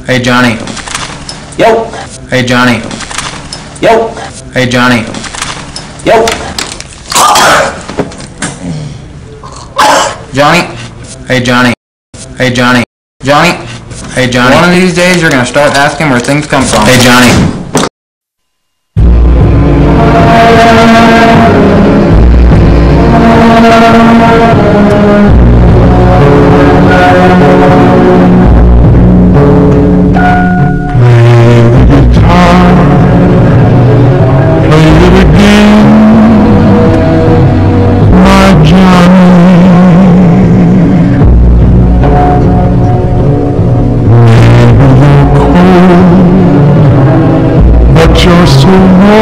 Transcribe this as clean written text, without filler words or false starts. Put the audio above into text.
Hey Johnny. Yo. Hey Johnny. Yo. Hey Johnny. Yo. Johnny. Hey Johnny. Hey Johnny. Johnny. Hey Johnny. One of these days you're gonna start asking where things come from. Hey Johnny. You're so warm.